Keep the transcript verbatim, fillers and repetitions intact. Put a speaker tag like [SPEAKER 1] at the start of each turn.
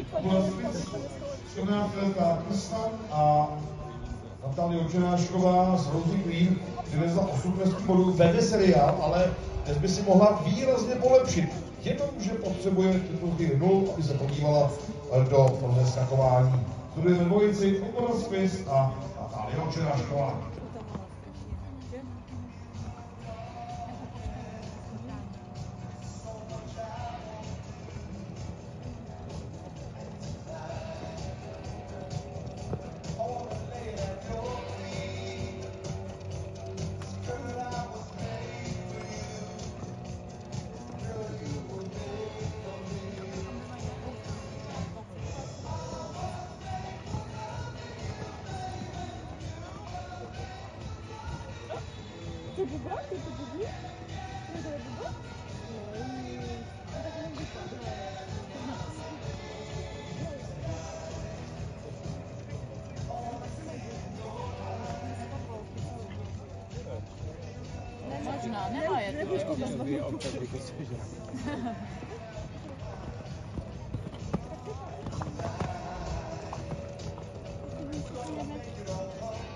[SPEAKER 1] čtrnáctletá Krista a Natálie Očenášková z Rosy Clean vyvezla osm trestních bodů, vede seriál, ale dnes by si mohla výrazně polepšit. Jenom, že potřebuje tuto chvíli nul, aby se podívala do rozeskakování. Studujeme dvojici Okonor Spis a Natálie Očenášková.
[SPEAKER 2] Ты бубра? Ты побуди? Ну давай бубра. Ну так не будет.
[SPEAKER 3] Možná, nemá je to.